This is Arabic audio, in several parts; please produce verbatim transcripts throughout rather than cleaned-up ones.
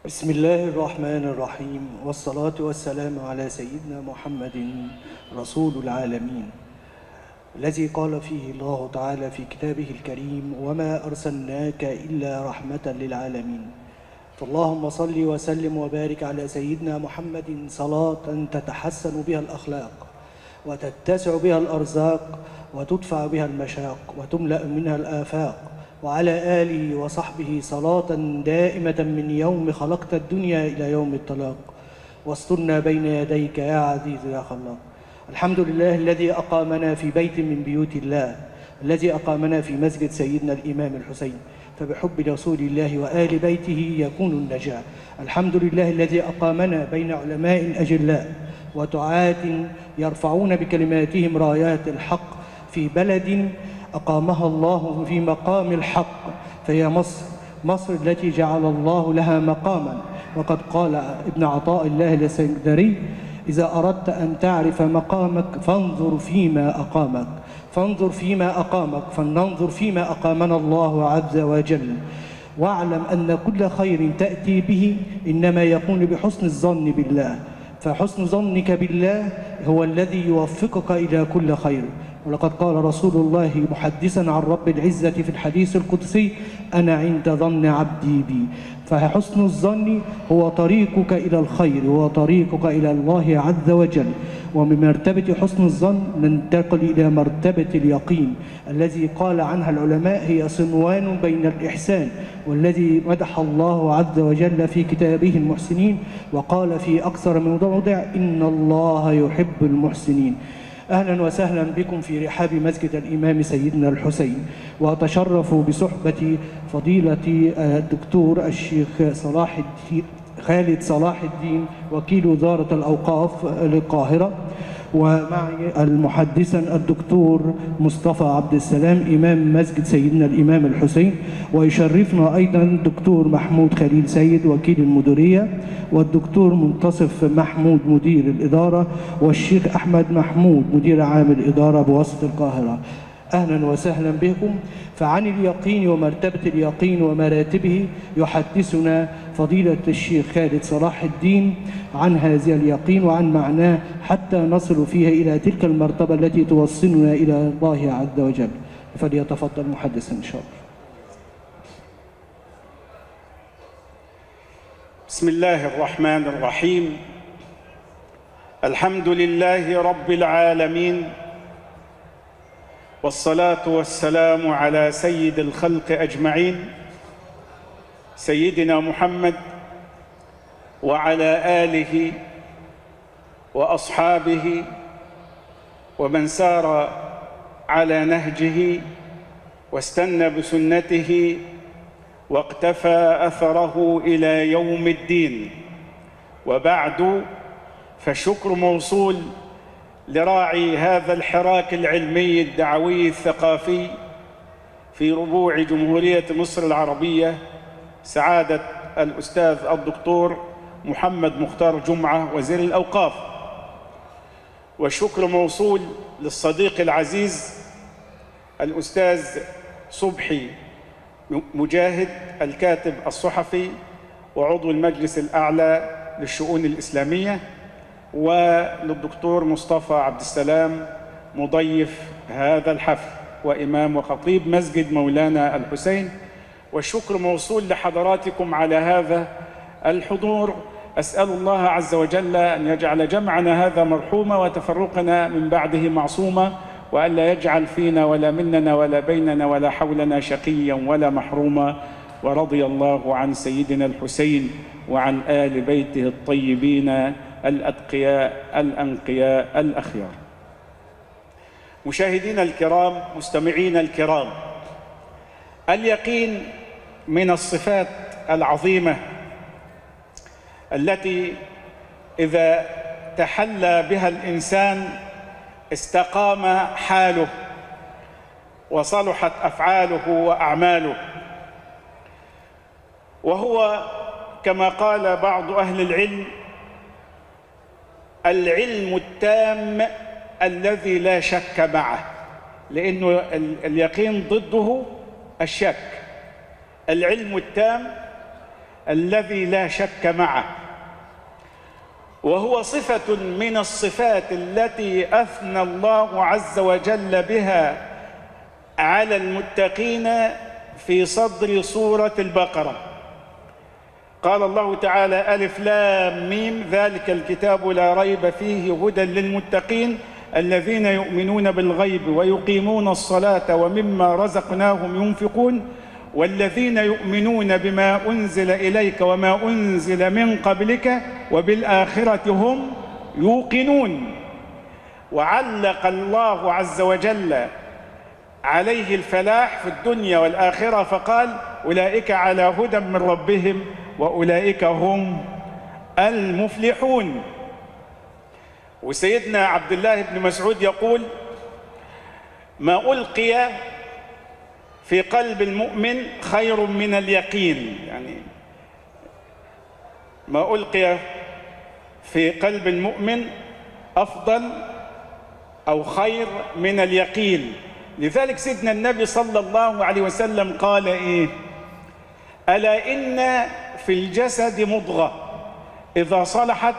بسم الله الرحمن الرحيم، والصلاة والسلام على سيدنا محمد رسول العالمين، الذي قال فيه الله تعالى في كتابه الكريم: وما أرسلناك إلا رحمة للعالمين. فاللهم صل وسلم وبارك على سيدنا محمد صلاة تتحسن بها الأخلاق وتتسع بها الأرزاق وتدفع بها المشاق وتملأ منها الآفاق، وعلى آله وصحبه صلاة دائمة من يوم خلقت الدنيا إلى يوم الطلاق، واسترنا بين يديك يا عزيز يا خلاق. الحمد لله الذي أقامنا في بيت من بيوت الله، الذي أقامنا في مسجد سيدنا الإمام الحسين، فبحب رسول الله وآل بيته يكون النجاة. الحمد لله الذي أقامنا بين علماء أجلاء ودعاة يرفعون بكلماتهم رايات الحق في بلد أقامها الله في مقام الحق، فهي مصر، مصر التي جعل الله لها مقاما. وقد قال ابن عطاء الله الإسكندري: إذا أردت أن تعرف مقامك فانظر فيما أقامك، فانظر فيما أقامك، فلننظر فيما أقامنا الله عز وجل. واعلم أن كل خير تأتي به إنما يكون بحسن الظن بالله، فحسن ظنك بالله هو الذي يوفقك إلى كل خير. ولقد قال رسول الله محدثا عن رب العزة في الحديث القدسي: أنا عند ظن عبدي بي. فحسن الظن هو طريقك إلى الخير، هو طريقك إلى الله عز وجل. ومن مرتبة حسن الظن ننتقل إلى مرتبة اليقين، الذي قال عنها العلماء: هي صنوان بين الإحسان، والذي مدح الله عز وجل في كتابه المحسنين، وقال في أكثر من موضع: إن الله يحب المحسنين. أهلا وسهلا بكم في رحاب مسجد الإمام سيدنا الحسين، وأتشرف بصحبة فضيلة الدكتور الشيخ صلاح الدين خالد صلاح الدين وكيل وزارة الأوقاف للقاهرة، ومعي المحدثا الدكتور مصطفى عبد السلام إمام مسجد سيدنا الإمام الحسين، ويشرفنا أيضا الدكتور محمود خليل سيد وكيل المديرية، والدكتور منتصف محمود مدير الإدارة، والشيخ أحمد محمود مدير عام الإدارة بوسط القاهرة. أهلا وسهلا بكم. فعن اليقين ومرتبة اليقين ومراتبه يحدثنا فضيلة الشيخ خالد صلاح الدين عن هذا اليقين وعن معناه، حتى نصل فيها إلى تلك المرتبة التي توصلنا إلى الله عز وجل. فليتفضل محدثا إن شاء الله. بسم الله الرحمن الرحيم. الحمد لله رب العالمين، والصلاة والسلام على سيد الخلق أجمعين، سيدنا محمد وعلى آله وأصحابه ومن سار على نهجه واستنى بسنته واقتفى أثره إلى يوم الدين. وبعد، فالشكر موصول لراعي هذا الحراك العلمي الدعوي الثقافي في ربوع جمهورية مصر العربية، سعادة الأستاذ الدكتور محمد مختار جمعة وزير الأوقاف. والشكر موصول للصديق العزيز الأستاذ صبحي مجاهد، الكاتب الصحفي وعضو المجلس الأعلى للشؤون الإسلامية، وللدكتور مصطفى عبد السلام مضيف هذا الحفل وإمام وخطيب مسجد مولانا الحسين. والشكر موصول لحضراتكم على هذا الحضور. أسأل الله عز وجل أن يجعل جمعنا هذا مرحوما وتفرقنا من بعده معصوما، وأن لا يجعل فينا ولا مننا ولا بيننا ولا حولنا شقيا ولا محروما. ورضي الله عن سيدنا الحسين وعن آل بيته الطيبين الأتقياء الأنقياء الأخيار. مشاهدينا الكرام، مستمعينا الكرام، اليقين من الصفات العظيمة التي إذا تحلى بها الإنسان استقام حاله وصلحت أفعاله وأعماله، وهو كما قال بعض أهل العلم: العلم التام الذي لا شك معه، لأنه اليقين ضده الشك. العلم التام الذي لا شك معه، وهو صفة من الصفات التي أثنى الله عز وجل بها على المتقين في صدر سورة البقرة. قال الله تعالى: ألف لام ميم ذلك الكتاب لا ريب فيه هدى للمتقين الذين يؤمنون بالغيب ويقيمون الصلاة ومما رزقناهم ينفقون والذين يؤمنون بما أنزل إليك وما أنزل من قبلك وبالآخرة هم يوقنون. وعلق الله عز وجل عليه الفلاح في الدنيا والآخرة فقال: أولئك على هدى من ربهم وأولئك هم المفلحون. وسيدنا عبد الله بن مسعود يقول: ما ألقي في قلب المؤمن خير من اليقين، يعني ما ألقي في قلب المؤمن أفضل أو خير من اليقين. لذلك سيدنا النبي صلى الله عليه وسلم قال إيه؟ ألا إن في الجسد مضغة إذا صلحت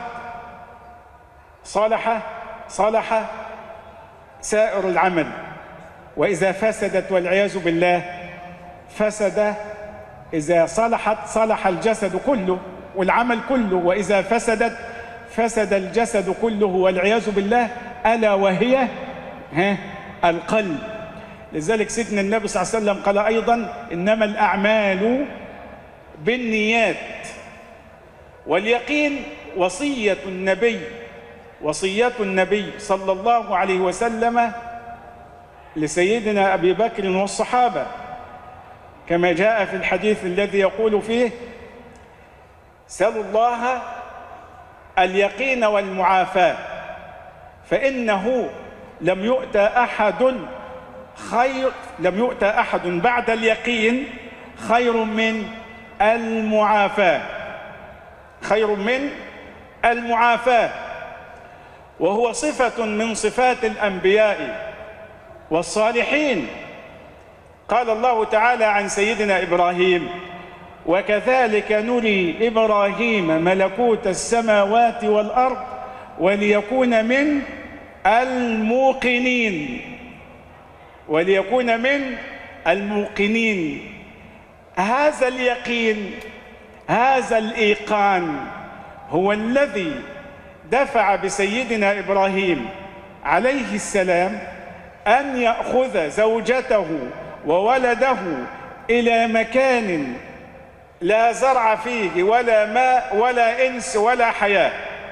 صلح صلح سائر العمل، وإذا فسدت والعياذ بالله فسد. إذا صلحت صلح الجسد كله والعمل كله، وإذا فسدت فسد الجسد كله والعياذ بالله، ألا وهي ها القلب. لذلك سيدنا النبي صلى الله عليه وسلم قال أيضا: إنما الأعمال بالنيات. واليقين وصية النبي وصية النبي صلى الله عليه وسلم لسيدنا أبي بكر والصحابة، كما جاء في الحديث الذي يقول فيه: سلوا الله اليقين والمعافاة فإنه لم يؤت أحد خير لم يؤت أحد بعد اليقين خير من المعافاة خير من المعافاة وهو صفة من صفات الأنبياء والصالحين. قال الله تعالى عن سيدنا إبراهيم: وكذلك نري إبراهيم ملكوت السماوات والأرض وليكون من الموقنين وليكون من الموقنين. هذا اليقين، هذا الإيقان هو الذي دفع بسيدنا إبراهيم عليه السلام أن يأخذ زوجته وولده إلى مكان لا زرع فيه ولا ماء ولا إنس ولا حياة.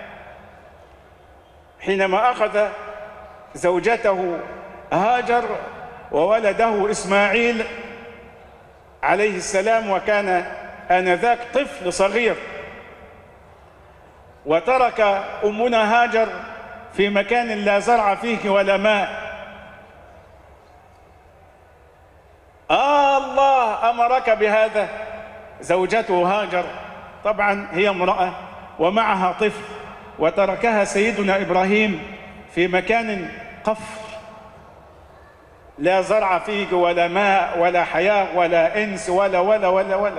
حينما أخذ زوجته هاجر وولده إسماعيل عليه السلام، وكان آنذاك طفل صغير، وترك أمنا هاجر في مكان لا زرع فيه ولا ماء. آه الله أمرك بهذا. زوجته هاجر طبعا هي امرأة ومعها طفل، وتركها سيدنا إبراهيم في مكان قفر لا زرع فيه ولا ماء ولا حياة ولا إنس ولا ولا ولا ولا.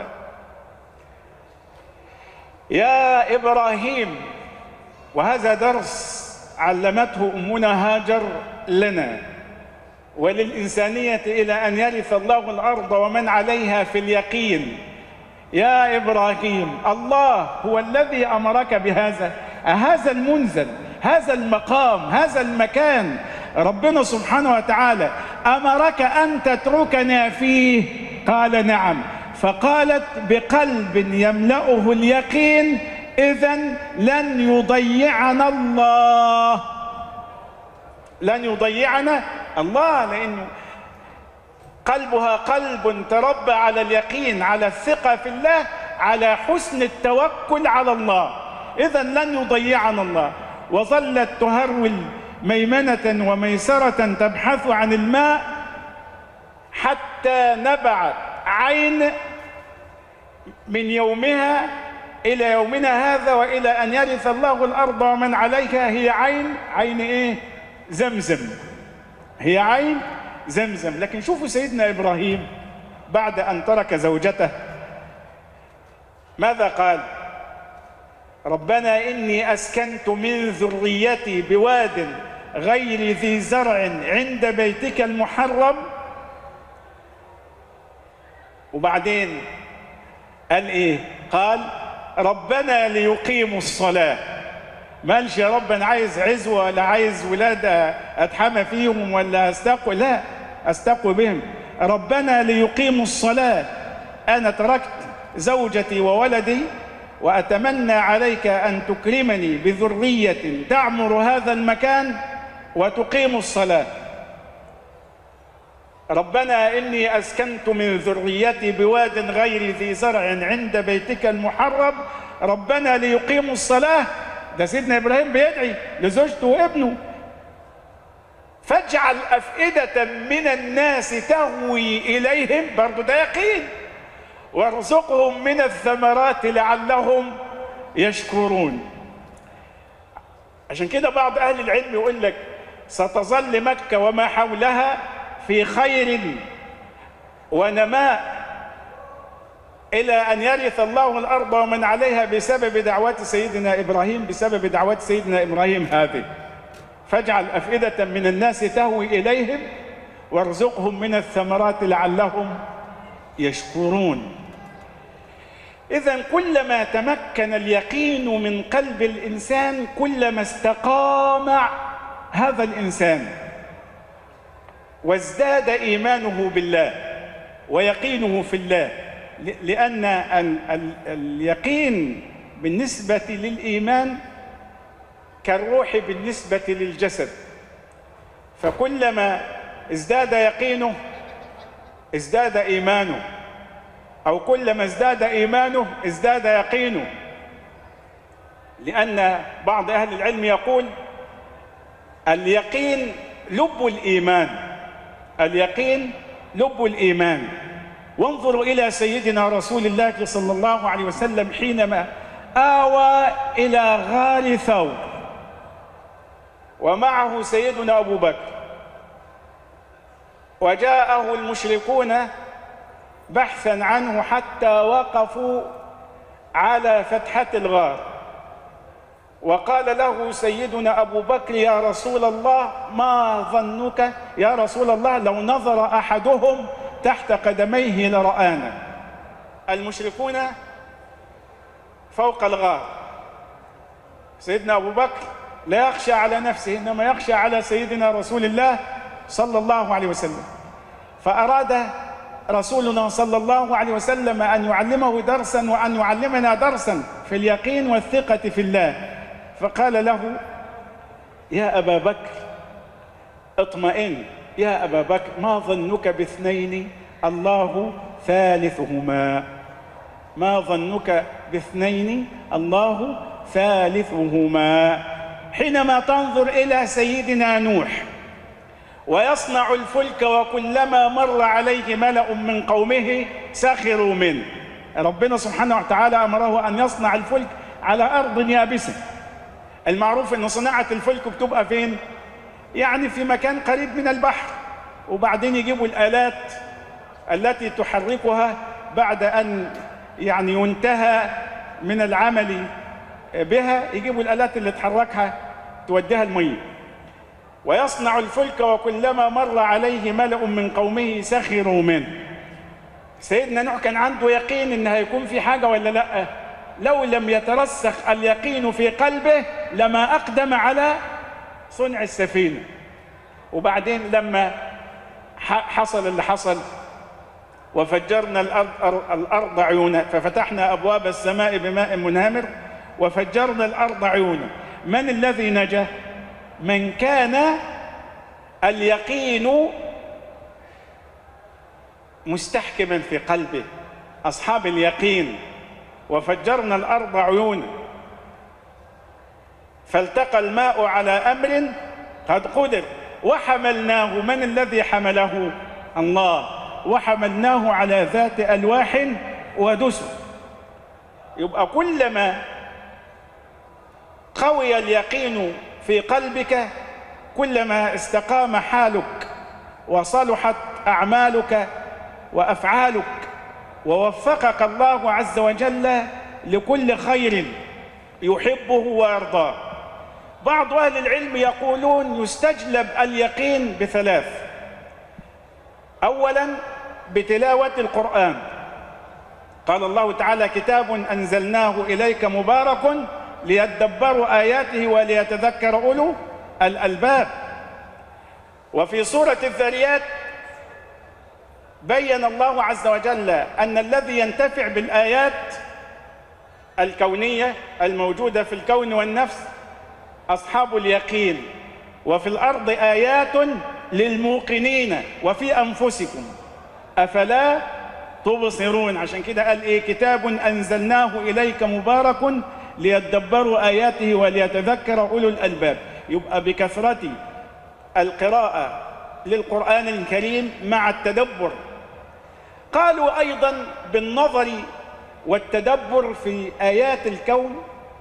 يا إبراهيم، وهذا درس علمته أمنا هاجر لنا وللإنسانية إلى أن يرث الله الأرض ومن عليها في اليقين. يا إبراهيم، الله هو الذي أمرك بهذا، هذا المنزل، هذا المقام، هذا المكان، ربنا سبحانه وتعالى أمرك أن تتركنا فيه. قال نعم. فقالت بقلب يملأه اليقين: إذن لن يضيعنا الله، لن يضيعنا الله، لأنه قلبها قلب تربى على اليقين، على الثقة في الله، على حسن التوكل على الله. إذن لن يضيعنا الله. وظلت تهرول ميمنة وميسرة تبحث عن الماء حتى نبعت عين من يومها إلى يومنا هذا وإلى أن يرث الله الأرض ومن عليها. هي عين عين إيه؟ زمزم. هي عين زمزم. لكن شوفوا سيدنا إبراهيم بعد أن ترك زوجته ماذا قال؟ ربنا إني أسكنت من ذريتي بواد غير ذي زرع عند بيتك المحرم. وبعدين قال إيه؟ قال ربنا ليقيموا الصلاة. ما قالش يا رب أنا عايز عزوة ولا عايز ولاد أتحمى فيهم ولا أستقوى، لا، أستقوى بهم. ربنا ليقيموا الصلاة، أنا تركت زوجتي وولدي وأتمنى عليك أن تكرمني بذرية تعمر هذا المكان وتقيم الصلاة. ربنا إني أسكنت من ذريتي بواد غير ذي زرع عند بيتك المحرم ربنا ليقيموا الصلاة. ده سيدنا إبراهيم بيدعي لزوجته وابنه. فاجعل أفئدة من الناس تهوي إليهم، برضو ده يقين، وارزقهم من الثمرات لعلهم يشكرون. عشان كده بعض أهل العلم يقول لك ستظل مكة وما حولها في خير ونماء إلى أن يرث الله الأرض ومن عليها بسبب دعوات سيدنا إبراهيم، بسبب دعوات سيدنا إبراهيم هذه. فاجعل أفئدة من الناس تهوي إليهم وارزقهم من الثمرات لعلهم يشكرون. إذن كلما تمكن اليقين من قلب الإنسان كلما استقام هذا الإنسان وازداد إيمانه بالله ويقينه في الله، لأن اليقين بالنسبة للإيمان كالروح بالنسبة للجسد، فكلما ازداد يقينه ازداد إيمانه، أو كلما ازداد إيمانه ازداد يقينه. لأن بعض أهل العلم يقول اليقين لب الإيمان، اليقين لب الإيمان. وانظروا إلى سيدنا رسول الله صلى الله عليه وسلم حينما آوى إلى غار ثور ومعه سيدنا أبو بكر، وجاءه المشركون بحثا عنه حتى وقفوا على فتحة الغار، وقال له سيدنا أبو بكر يا رسول الله ما ظنك يا رسول الله لو نظر أحدهم تحت قدميه لرآنا. المشركون فوق الغار، سيدنا أبو بكر لا يخشى على نفسه إنما يخشى على سيدنا رسول الله صلى الله عليه وسلم. فأراد رسولنا صلى الله عليه وسلم أن يعلمه درسا وأن يعلمنا درسا في اليقين والثقة في الله، فقال له يا أبا بكر اطمئن، يا أبا بكر ما ظنك باثنين الله ثالثهما، ما ظنك باثنين الله ثالثهما. حينما تنظر إلى سيدنا نوح ويصنع الفلك وكلما مر عليه ملأ من قومه سخروا منه، ربنا سبحانه وتعالى أمره أن يصنع الفلك على أرض يابسة. المعروف أن صناعة الفلك بتبقى فين؟ يعني في مكان قريب من البحر، وبعدين يجيبوا الآلات التي تحركها بعد أن يعني ينتهى من العمل بها، يجيبوا الآلات اللي تحركها توديها المية. ويصنع الفلك وكلما مر عليه ملأ من قومه سخروا منه. سيدنا نوح كان عنده يقين إن هيكون في حاجة ولا لأ؟ لو لم يترسخ اليقين في قلبه لما أقدم على صنع السفينة. وبعدين لما حصل اللي حصل وفجرنا الأرض, الأرض عيونا ففتحنا أبواب السماء بماء منهمر وفجرنا الأرض عيونا، من الذي نجا؟ من كان اليقين مستحكما في قلبه، أصحاب اليقين. وفجرنا الأرض عيونا فالتقى الماء على أمر قد قدر وحملناه، من الذي حمله؟ الله. وحملناه على ذات ألواح ودسر. يبقى كلما قوي اليقين في قلبك كلما استقام حالك وصلحت أعمالك وأفعالك، ووفقك الله عز وجل لكل خير يحبه ويرضاه. بعض أهل العلم يقولون يستجلب اليقين بثلاث: أولا بتلاوة القرآن، قال الله تعالى: كتاب أنزلناه إليك مبارك ليدبروا آياته وليتذكر أولو الألباب. وفي سورة الذريات بين الله عز وجل أن الذي ينتفع بالآيات الكونية الموجودة في الكون والنفس أصحاب اليقين. وفي الأرض آيات للموقنين وفي أنفسكم أفلا تبصرون. عشان كده قال إيه؟ كتاب أنزلناه إليك مبارك ليدبروا آياته وليتذكر أولو الألباب. يبقى بكثرة القراءة للقرآن الكريم مع التدبر. قالوا أيضا بالنظر والتدبر في آيات الكون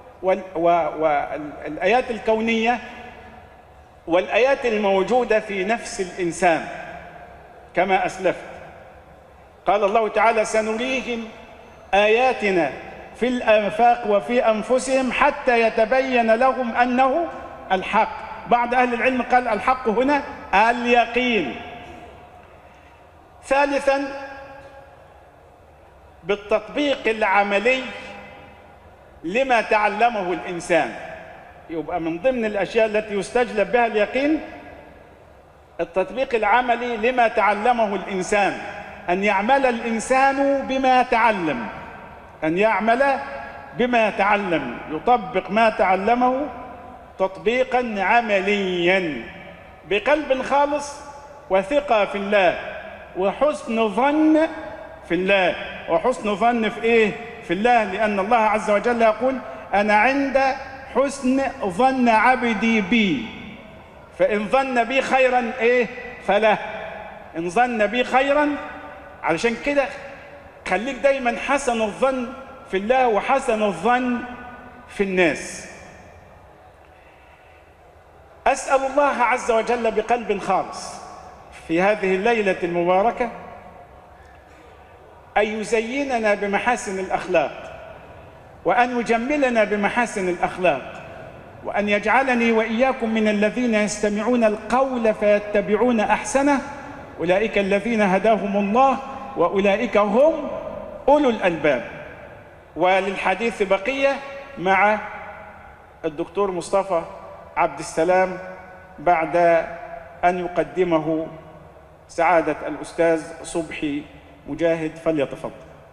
والآيات الكونية والآيات الموجودة في نفس الإنسان كما أسلفت. قال الله تعالى: سنريهم آياتنا في الآفاق وفي أنفسهم حتى يتبين لهم أنه الحق. بعض أهل العلم قال الحق هنا اليقين. ثالثا بالتطبيق العملي لما تعلمه الإنسان. يبقى من ضمن الأشياء التي يستجلب بها اليقين التطبيق العملي لما تعلمه الإنسان، أن يعمل الإنسان بما تعلم، أن يعمل بما تعلم، يطبق ما تعلمه تطبيقا عمليا بقلب خالص وثقة في الله وحسن ظن في الله. وحسن ظن في إيه؟ في الله، لأن الله عز وجل يقول: أنا عند حسن ظن عبدي بي، فإن ظن بي خيرا إيه؟ فله، إن ظن بي خيرا. علشان كده خليك دايما حسن الظن في الله وحسن الظن في الناس. أسأل الله عز وجل بقلب خالص في هذه الليلة المباركة أن يزيننا بمحاسن الأخلاق، وأن يجملنا بمحاسن الأخلاق، وأن يجعلني وإياكم من الذين يستمعون القول فيتبعون أحسنه، أولئك الذين هداهم الله وأولئك هم أولو الألباب. وللحديث بقية مع الدكتور مصطفى عبد السلام بعد أن يقدمه سعادة الأستاذ صبحي مجاهد، فليتفضل.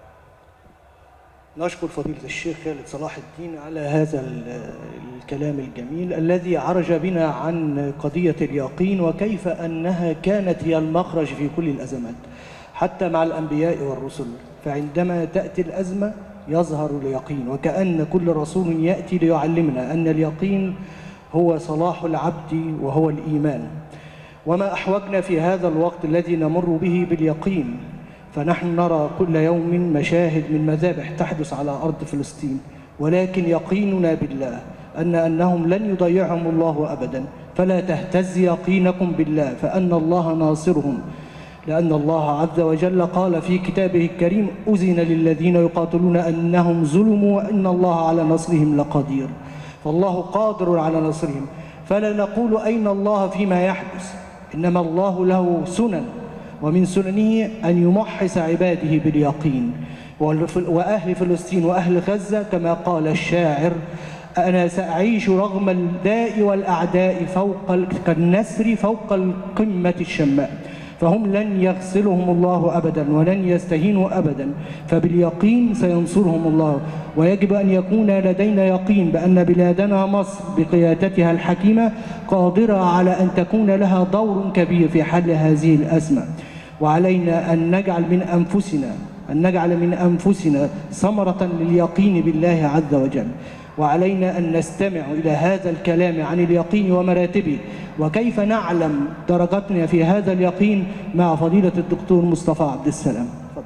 نشكر فضيلة الشيخ خالد صلاح الدين على هذا الكلام الجميل الذي عرج بنا عن قضية اليقين وكيف أنها كانت هي المخرج في كل الأزمات حتى مع الأنبياء والرسل. فعندما تأتي الأزمة يظهر اليقين، وكأن كل رسول يأتي ليعلمنا أن اليقين هو صلاح العبد وهو الإيمان. وما أحوجنا في هذا الوقت الذي نمر به باليقين، فنحن نرى كل يوم مشاهد من مذابح تحدث على أرض فلسطين، ولكن يقيننا بالله أن أنهم لن يضيعهم الله أبدا. فلا تهتز يقينكم بالله فأن الله ناصرهم، لأن الله عز وجل قال في كتابه الكريم: أذن للذين يقاتلون أنهم ظلموا وإن الله على نصرهم لقدير. فالله قادر على نصرهم. فلا نقول أين الله فيما يحدث، إنما الله له سنن، ومن سننه أن يمحص عباده باليقين. وأهل فلسطين وأهل غزة كما قال الشاعر: أنا سأعيش رغم الداء والأعداء فوق كالنسر فوق القمة الشماء. فهم لن يغسلهم الله أبدا ولن يستهينوا أبدا، فباليقين سينصرهم الله. ويجب أن يكون لدينا يقين بأن بلادنا مصر بقيادتها الحكيمة قادرة على أن تكون لها دور كبير في حل هذه الأزمة. وعلينا أن نجعل من أنفسنا أن نجعل من أنفسنا ثمرة لليقين بالله عز وجل. وعلينا أن نستمع إلى هذا الكلام عن اليقين ومراتبه وكيف نعلم درجتنا في هذا اليقين مع فضيلة الدكتور مصطفى عبد السلام.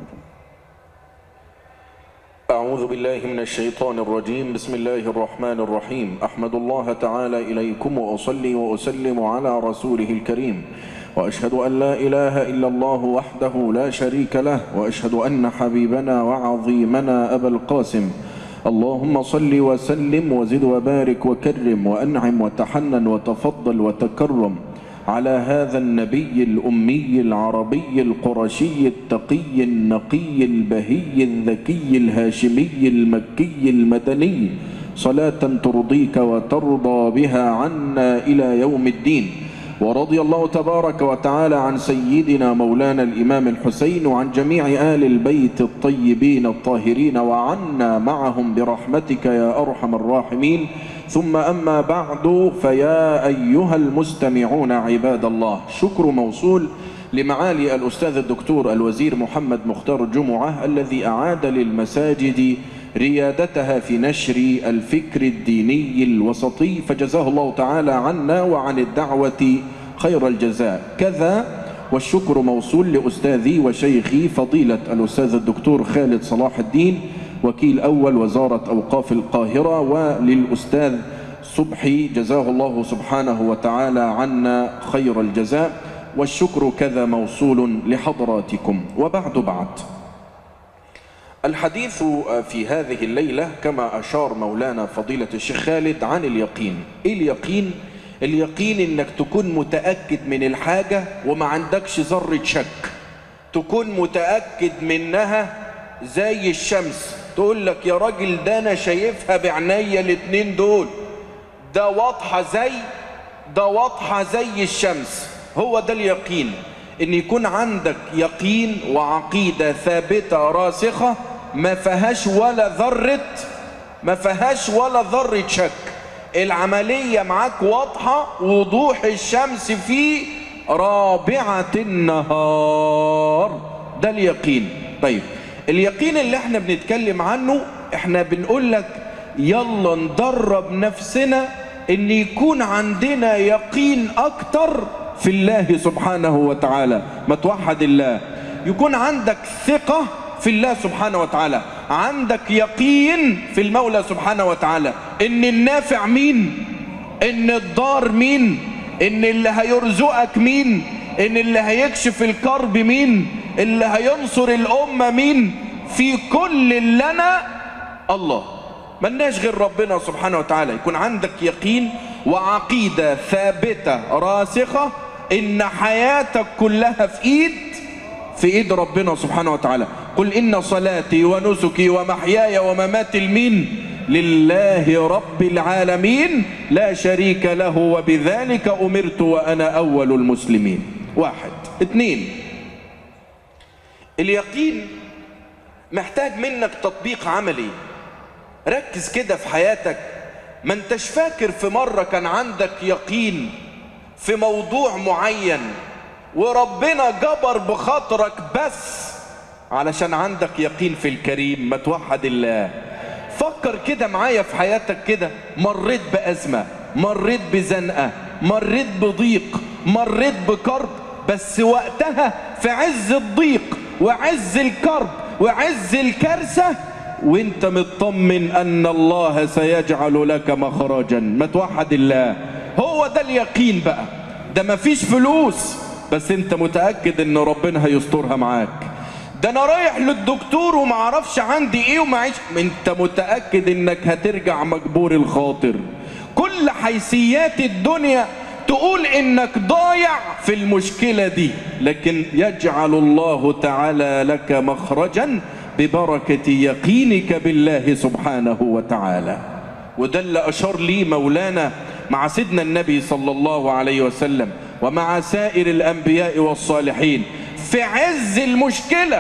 أعوذ بالله من الشيطان الرجيم. بسم الله الرحمن الرحيم. أحمد الله تعالى إليكم وأصلي وأسلم على رسوله الكريم، وأشهد أن لا إله إلا الله وحده لا شريك له، وأشهد أن حبيبنا وعظيمنا أبا القاسم اللهم صل وسلم وزد وبارك وكرم وأنعم وتحنن وتفضل وتكرم على هذا النبي الأمي العربي القرشي التقي النقي البهي الذكي الهاشمي المكي المدني، صلاة ترضيك وترضى بها عنا إلى يوم الدين. ورضي الله تبارك وتعالى عن سيدنا مولانا الإمام الحسين وعن جميع آل البيت الطيبين الطاهرين وعنا معهم برحمتك يا أرحم الراحمين. ثم أما بعد، فيا أيها المستمعون عباد الله، شكر موصول لمعالي الأستاذ الدكتور الوزير محمد مختار جمعة الذي أعاد للمساجد ريادتها في نشر الفكر الديني الوسطي، فجزاه الله تعالى عنا وعن الدعوة خير الجزاء. كذا والشكر موصول لأستاذي وشيخي فضيلة الأستاذ الدكتور خالد صلاح الدين وكيل أول وزارة أوقاف القاهرة، وللأستاذ صبحي جزاه الله سبحانه وتعالى عنا خير الجزاء، والشكر كذا موصول لحضراتكم. وبعد بعد، الحديث في هذه الليلة كما أشار مولانا فضيلة الشيخ خالد عن اليقين. إيه اليقين؟ اليقين إنك تكون متأكد من الحاجة وما عندكش ذرة شك، تكون متأكد منها زي الشمس، تقول لك يا راجل ده أنا شايفها بعناية الاتنين دول، ده واضحة زي ده واضحة زي الشمس. هو ده اليقين، إن يكون عندك يقين وعقيدة ثابتة راسخة ما فيهاش ولا ذرة ما فيهاش ولا ذرة شك. العملية معاك واضحة وضوح الشمس في رابعة النهار، ده اليقين. طيب اليقين اللي احنا بنتكلم عنه، احنا بنقول لك يلا ندرب نفسنا ان يكون عندنا يقين اكتر في الله سبحانه وتعالى. ما توحد الله، يكون عندك ثقة في الله سبحانه وتعالى، عندك يقين في المولى سبحانه وتعالى ان النافع مين، ان الضار مين، ان اللي هيرزقك مين، ان اللي هيكشف الكرب مين، اللي هينصر الأمة مين، في كل اللي أنا الله، ملناش غير ربنا سبحانه وتعالى. يكون عندك يقين وعقيدة ثابتة راسخة إن حياتك كلها في إيد في إيد ربنا سبحانه وتعالى. قل إن صلاتي ونسكي ومحياي ومماتي لمين؟ لله رب العالمين لا شريك له وبذلك أمرت وأنا أول المسلمين. واحد. اتنين، اليقين محتاج منك تطبيق عملي. ركز كده في حياتك، ما انتش فاكر في مرة كان عندك يقين في موضوع معين وربنا جبر بخاطرك بس علشان عندك يقين في الكريم؟ ما توحد الله. فكر كده معايا في حياتك كده، مريت بأزمة، مريت بزنقة، مريت بضيق، مريت بكرب، بس وقتها في عز الضيق وعز الكرب وعز الكارثة وانت مطمن ان الله سيجعل لك مخرجا. ما توحد الله. هو ده اليقين بقى. ده مفيش فلوس بس انت متأكد ان ربنا هيسترها معاك. ده انا رايح للدكتور ومعرفش عندي ايه ومعيش، انت متأكد انك هترجع مجبور الخاطر. كل حيثيات الدنيا تقول انك ضايع في المشكلة دي، لكن يجعل الله تعالى لك مخرجا ببركة يقينك بالله سبحانه وتعالى. وده اللي أشار لي مولانا مع سيدنا النبي صلى الله عليه وسلم ومع سائر الأنبياء والصالحين في عز المشكلة،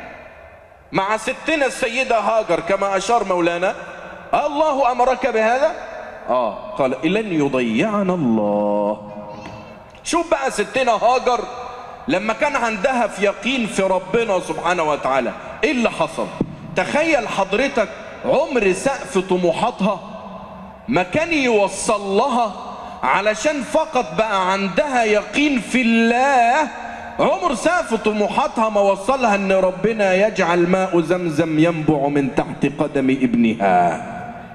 مع ستنا السيدة هاجر كما أشار مولانا. الله أمرك بهذا؟ آه قال لن يضيعنا الله. شوف بقى ستنا هاجر لما كان عندها في يقين في ربنا سبحانه وتعالى ايه اللي حصل؟ تخيل حضرتك عمر سقف طموحاتها ما كان يوصل لها علشان فقط بقى عندها يقين في الله. عمر سقف طموحاتها ما وصلها ان ربنا يجعل ماء زمزم ينبع من تحت قدم ابنها.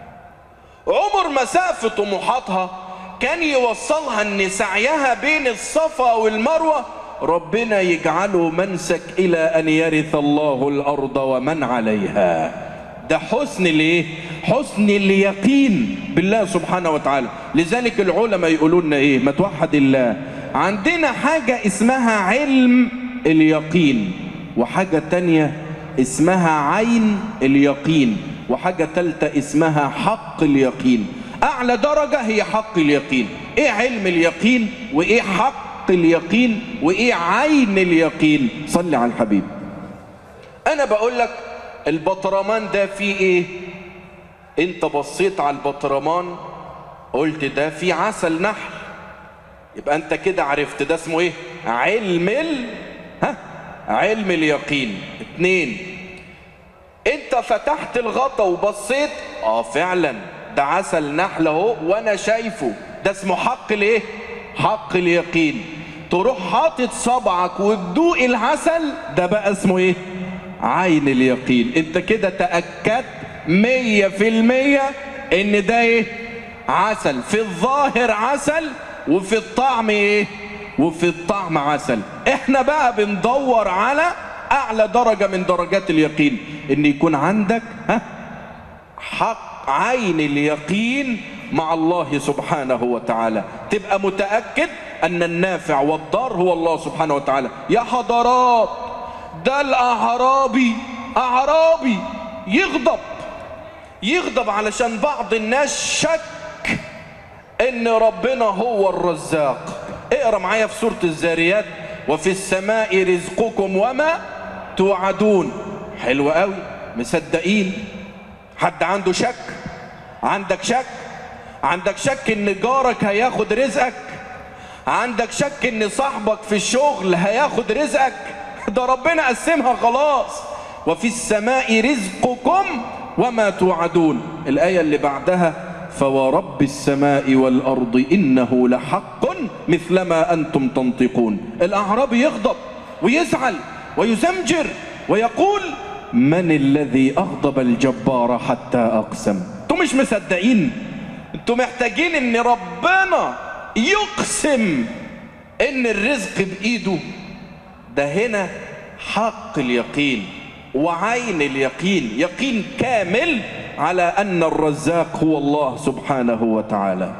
عمر ما سقف طموحاتها كان يوصلها ان سعيها بين الصفا والمروة ربنا يجعله منسك الى ان يرث الله الارض ومن عليها. ده حسن ليه؟ حسن اليقين بالله سبحانه وتعالى. لذلك العلماء يقولوا لنا ايه؟ ما توحد الله. عندنا حاجة اسمها علم اليقين، وحاجة تانية اسمها عين اليقين، وحاجة تالتة اسمها حق اليقين. اعلى درجة هي حق اليقين. ايه علم اليقين وايه حق اليقين وايه عين اليقين؟ صلي على الحبيب. انا بقول لك البطرمان ده فيه ايه؟ انت بصيت على البطرمان قلت ده فيه عسل نحل، يبقى انت كده عرفت ده اسمه ايه؟ علم ال ها علم اليقين. اتنين، انت فتحت الغطا وبصيت، اه فعلا ده عسل نحل اهو وانا شايفه، ده اسمه حق الايه؟ حق اليقين. تروح حاطط صبعك وتدوق العسل، ده بقى اسمه ايه؟ عين اليقين. انت كده تأكدت مية في المية ان ده ايه؟ عسل. في الظاهر عسل وفي الطعم ايه؟ وفي الطعم عسل. احنا بقى بندور على اعلى درجة من درجات اليقين، ان يكون عندك ها حق عين اليقين مع الله سبحانه وتعالى. تبقى متأكد ان النافع والضار هو الله سبحانه وتعالى. يا حضرات، ده الاعرابي اعرابي يغضب يغضب علشان بعض الناس شك ان ربنا هو الرزاق. اقرا معايا في سورة الذاريات: وفي السماء رزقكم وما توعدون. حلو قوي، مصدقين. حد عنده شك؟ عندك شك؟ عندك شك ان جارك هياخد رزقك؟ عندك شك ان صاحبك في الشغل هياخد رزقك؟ ده ربنا قسمها خلاص. وفي السماء رزقكم وما توعدون. الآية اللي بعدها: فورب السماء والأرض إنه لحق مثل ما أنتم تنطقون. الأعرابي يغضب ويزعل ويزمجر ويقول: من الذي أغضب الجبار حتى أقسم؟ انتم مش مصدقين؟ انتم محتاجين ان ربنا يقسم ان الرزق بإيده؟ ده هنا حق اليقين وعين اليقين، يقين كامل على أن الرزاق هو الله سبحانه وتعالى.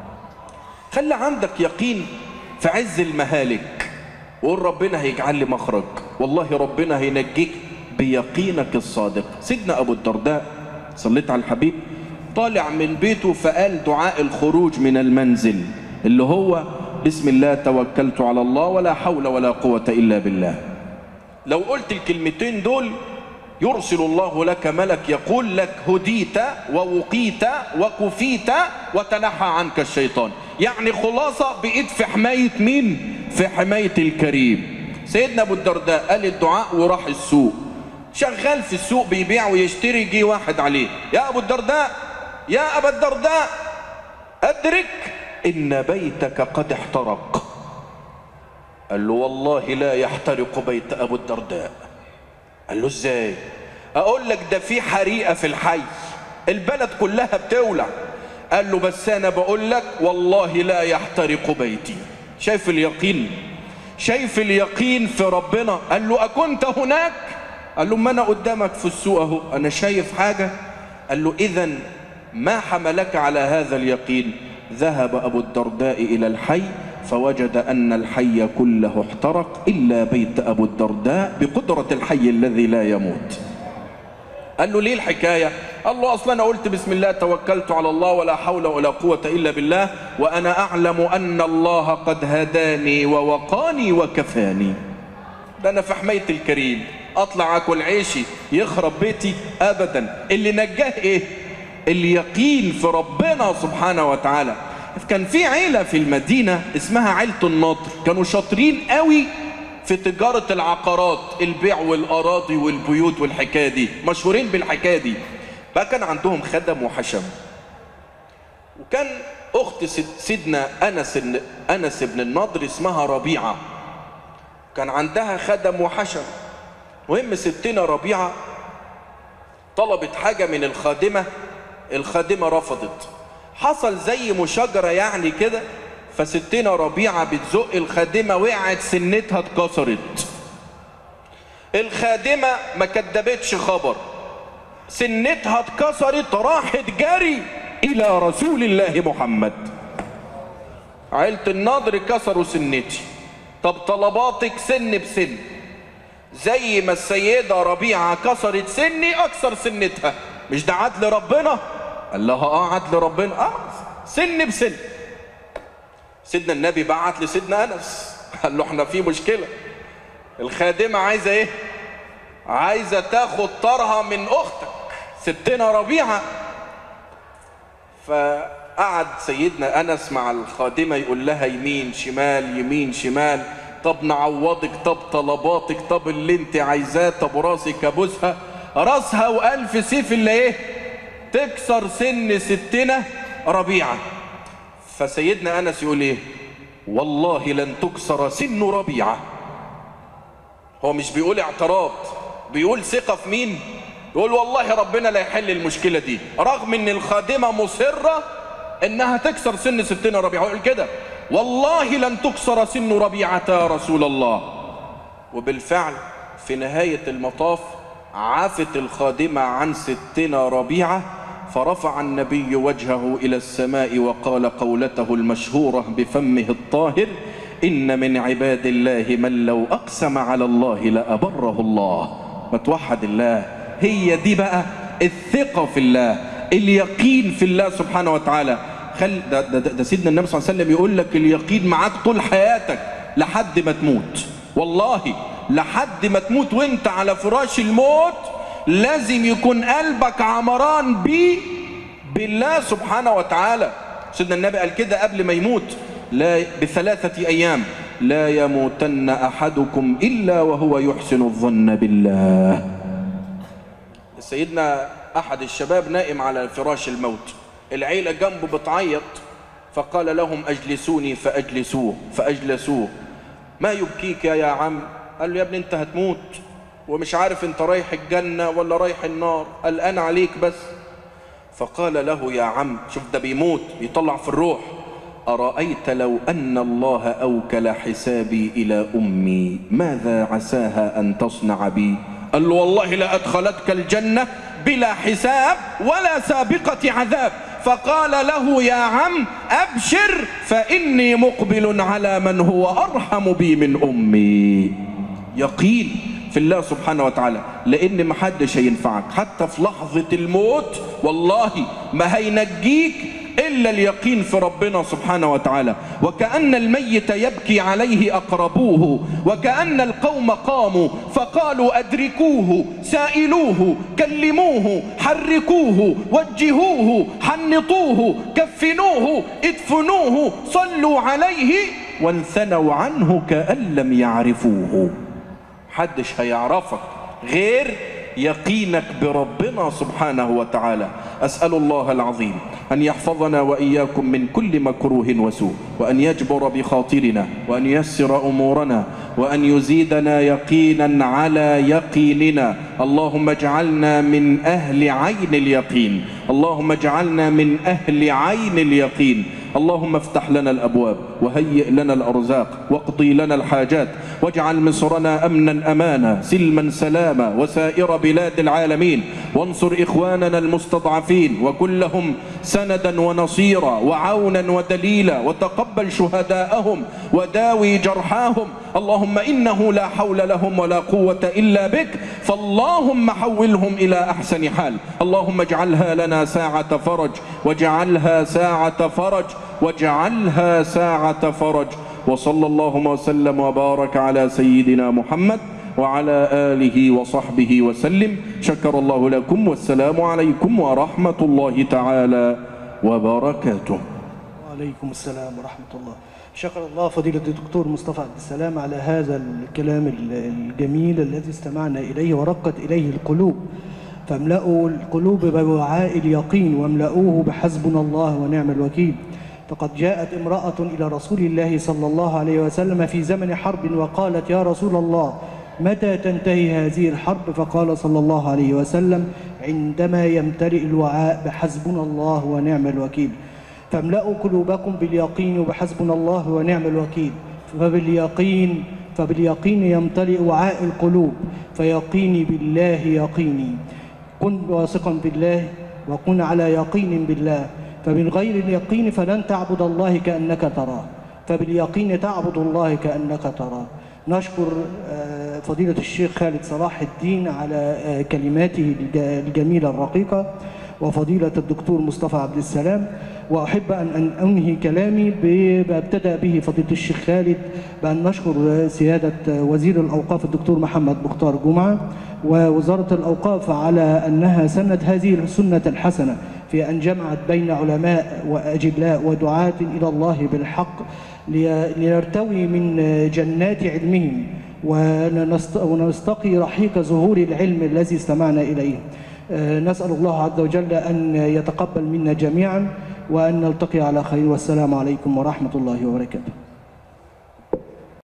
خلي عندك يقين في عز المهالك، وقول ربنا هيجعل لي مخرج، والله ربنا هينجيك بيقينك الصادق. سيدنا أبو الدرداء، صليت على الحبيب، طالع من بيته فقال دعاء الخروج من المنزل اللي هو: بسم الله توكلت على الله ولا حول ولا قوة إلا بالله. لو قلت الكلمتين دول يرسل الله لك ملك يقول لك: هديت ووقيت وكفيت وتنحى عنك الشيطان. يعني خلاصة بقيت في حماية مين؟ في حماية الكريم. سيدنا أبو الدرداء قال الدعاء وراح السوق، شغال في السوق بيبيع ويشتري. جه واحد عليه: يا أبو الدرداء يا أبا الدرداء أدرك إن بيتك قد احترق. قال له: والله لا يحترق بيت أبو الدرداء. قال له: ازاي؟ اقول لك ده في حريقة في الحي، البلد كلها بتولع. قال له: بس انا بقول لك والله لا يحترق بيتي. شايف اليقين؟ شايف اليقين في ربنا؟ قال له: اكنت هناك؟ قال له: ما انا قدامك في السوق اهو، انا شايف حاجة؟ قال له: اذا ما حملك على هذا اليقين؟ ذهب ابو الدرداء الى الحي فوجد أن الحي كله احترق إلا بيت أبو الدرداء بقدرة الحي الذي لا يموت. قال له: ليه الحكاية؟ قال له: أصلا أنا قلت بسم الله توكلت على الله ولا حول ولا قوة إلا بالله، وأنا أعلم أن الله قد هداني ووقاني وكفاني. ده أنا في حماية الكريم، أطلع أكل عيشي يخرب بيتي؟ أبدا. اللي نجاه إيه؟ اليقين في ربنا سبحانه وتعالى. كان في عيلة في المدينة اسمها عيلة النضر، كانوا شاطرين قوي في تجارة العقارات، البيع والأراضي والبيوت والحكاية دي، مشهورين بالحكاية دي. بقى كان عندهم خدم وحشم، وكان أخت سيدنا أنس أنس بن النضر اسمها ربيعة، كان عندها خدم وحشم. مهم ستنا ربيعة طلبت حاجة من الخادمة، الخادمة رفضت. حصل زي مشاجرة يعني كده، فستنا ربيعة بتزق الخادمة، وقعت سنتها اتكسرت. الخادمة ما كدبتش خبر، سنتها اتكسرت راحت جري الى رسول الله محمد. عيلة الناظر كسروا سنتي، طب طلباتك سن بسن، زي ما السيدة ربيعة كسرت سني اكسر سنتها، مش ده عدل ربنا؟ قال لها اه عدل ربنا، اه سن بسن. سيدنا النبي بعت لسيدنا انس قال له احنا في مشكلة، الخادمة عايزة ايه؟ عايزة تاخد طارها من اختك ستنا ربيعة. فقعد سيدنا انس مع الخادمة يقول لها يمين شمال يمين شمال، طب نعوضك، طب طلباتك، طب اللي انت عايزاه، طب راسك ابوسها، راسها والف سيف اللي ايه؟ تكسر سن ستنا ربيعة. فسيدنا انس يقول ايه؟ والله لن تكسر سن ربيعة. هو مش بيقول اعتراض، بيقول ثقة في مين؟ يقول والله ربنا لا يحل المشكلة دي، رغم ان الخادمة مصرة انها تكسر سن ستنا ربيعة. يقول كده والله لن تكسر سن ربيعة يا رسول الله. وبالفعل في نهاية المطاف عافت الخادمة عن ستنا ربيعة، فرفع النبي وجهه إلى السماء وقال قولته المشهورة بفمه الطاهر: إن من عباد الله من لو أقسم على الله لأبره الله. ما توحد الله، هي دي بقى الثقة في الله، اليقين في الله سبحانه وتعالى. خل ده, ده, ده سيدنا النبي صلى الله عليه وسلم يقول لك اليقين معاك طول حياتك لحد ما تموت. والله لحد ما تموت وانت على فراش الموت لازم يكون قلبك عمران بيه بالله سبحانه وتعالى. سيدنا النبي قال كده قبل ما يموت لا بثلاثة أيام: لا يموتن أحدكم إلا وهو يحسن الظن بالله. سيدنا أحد الشباب نائم على فراش الموت، العيلة جنبه بتعيط، فقال لهم أجلسوني فأجلسوه فأجلسوه. ما يبكيك يا عم؟ قال له يا ابني انت هتموت ومش عارف انت رايح الجنة ولا رايح النار، قلقان عليك بس. فقال له يا عم، شوف ده بيموت يطلع في الروح: أرأيت لو أن الله أوكل حسابي إلى أمي ماذا عساها أن تصنع بي؟ قال له والله لأدخلتك الجنة بلا حساب ولا سابقة عذاب. فقال له يا عم أبشر فإني مقبل على من هو أرحم بي من أمي. يقين في الله سبحانه وتعالى، لأن محدش هينفعك حتى في لحظة الموت، والله ما هينجيك إلا اليقين في ربنا سبحانه وتعالى. وكأن الميت يبكي عليه أقربوه، وكأن القوم قاموا فقالوا أدركوه سائلوه كلموه حركوه وجهوه حنطوه كفنوه ادفنوه صلوا عليه وانثنوا عنه كأن لم يعرفوه. محدش هيعرفك غير يقينك بربنا سبحانه وتعالى. أسأل الله العظيم أن يحفظنا وإياكم من كل مكروه وسوء، وأن يجبر بخاطرنا، وأن ييسر أمورنا، وأن يزيدنا يقينا على يقيننا. اللهم اجعلنا من أهل عين اليقين، اللهم اجعلنا من أهل عين اليقين. اللهم افتح لنا الأبواب وهيئ لنا الأرزاق واقضي لنا الحاجات، واجعل مصرنا أمنا أمانا سلما سلاما وسائر بلاد العالمين، وانصر إخواننا المستضعفين وكن لهم سندا ونصيرا وعونا ودليلا، وتقبل شهداءهم وداوي جرحاهم. اللهم إنه لا حول لهم ولا قوة إلا بك، فاللهم حولهم إلى أحسن حال. اللهم اجعلها لنا ساعة فرج، واجعلها ساعة فرج، واجعلها ساعة فرج. وصلى اللهم وسلم وبارك على سيدنا محمد وعلى آله وصحبه وسلم. شكر الله لكم، والسلام عليكم ورحمة الله تعالى وبركاته. وعليكم السلام ورحمة الله. شكر الله فضيلة الدكتور مصطفى عبد السلام على هذا الكلام الجميل الذي استمعنا إليه ورقت إليه القلوب. فاملأوا القلوب بوعاء اليقين واملأوه بحسبنا الله ونعم الوكيل. فقد جاءت امرأة إلى رسول الله صلى الله عليه وسلم في زمن حرب وقالت: يا رسول الله متى تنتهي هذه الحرب؟ فقال صلى الله عليه وسلم: عندما يمتلئ الوعاء بحسبنا الله ونعم الوكيل. فاملأوا قلوبكم باليقين وبحسبنا الله ونعم الوكيل. فباليقين فباليقين يمتلئ وعاء القلوب، فيقيني بالله يقيني. كن واثقا بالله وكن على يقين بالله، فمن غير اليقين فلن تعبد الله كأنك تراه، فباليقين تعبد الله كأنك تراه. نشكر فضيلة الشيخ خالد صلاح الدين على كلماته الجميلة الرقيقة، وفضيلة الدكتور مصطفى عبد السلام. وأحب أن أنهي كلامي بابتدأ به فضيلة الشيخ خالد بأن نشكر سيادة وزير الأوقاف الدكتور محمد مختار جمعة ووزارة الأوقاف على أنها سنت هذه السنة الحسنة في أن جمعت بين علماء وأجلاء ودعاة إلى الله بالحق لنرتوي من جنات علمهم ونستقي رحيق ظهور العلم الذي استمعنا إليه. نسأل الله عز وجل أن يتقبل منا جميعا وأن نلتقي على خير، والسلام عليكم ورحمة الله وبركاته.